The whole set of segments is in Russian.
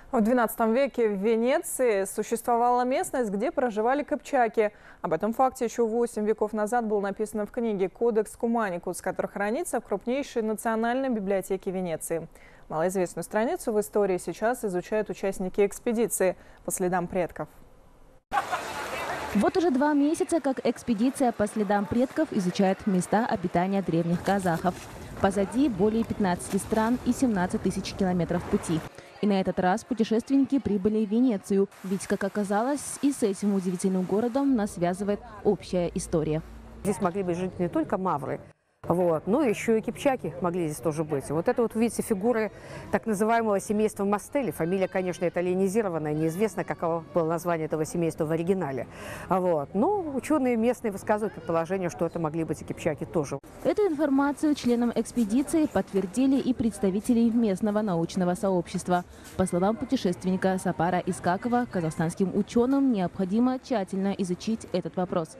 В XII веке в Венеции существовала местность, где проживали кыпчаки. Об этом факте еще 8 веков назад было написано в книге «Кодекс Куманикус», который хранится в крупнейшей национальной библиотеке Венеции. Малоизвестную страницу в истории сейчас изучают участники экспедиции по следам предков. Вот уже 2 месяца, как экспедиция по следам предков изучает места обитания древних казахов. Позади более 15 стран и 17 тысяч километров пути. И на этот раз путешественники прибыли в Венецию, ведь, как оказалось, и с этим удивительным городом нас связывает общая история. Здесь могли бы жить не только мавры, но еще и кипчаки могли здесь тоже быть. Вот это вот, видите, фигуры так называемого семейства Мастелли. Фамилия, конечно, итальянизированная, неизвестно, каково было название этого семейства в оригинале. Но ученые местные высказывают предположение, что это могли быть и кипчаки тоже. Эту информацию членам экспедиции подтвердили и представители местного научного сообщества. По словам путешественника Сапара Искакова, казахстанским ученым необходимо тщательно изучить этот вопрос.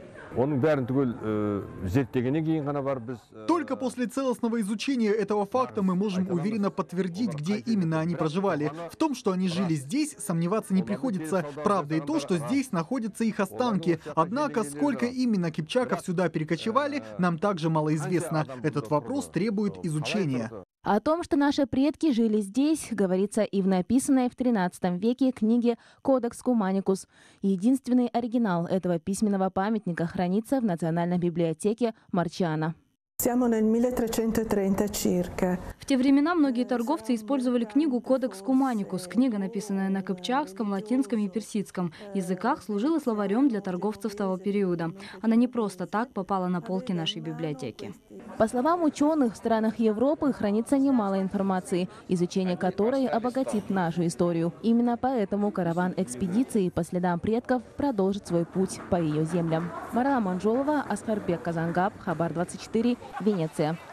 Только после целостного изучения этого факта мы можем уверенно подтвердить, где именно они проживали. В том, что они жили здесь, сомневаться не приходится. Правда и то, что здесь находятся их останки. Однако, сколько именно кипчаков сюда перекочевали, нам также малоизвестно. Этот вопрос требует изучения. О том, что наши предки жили здесь, говорится и в написанной в XIII веке книге «Кодекс Куманикус». Единственный оригинал этого письменного памятника хранится в Национальной библиотеке Марчиано. В те времена многие торговцы использовали книгу «Кодекс Куманикус». Книга, написанная на кыпчакском, латинском и персидском языках, служила словарем для торговцев того периода. Она не просто так попала на полки нашей библиотеки. По словам ученых, в странах Европы хранится немало информации, изучение которой обогатит нашу историю. Именно поэтому караван экспедиции по следам предков продолжит свой путь по ее землям. Марала Манжолова, Аскарбек Казангаб, Хабар 24, Венеция.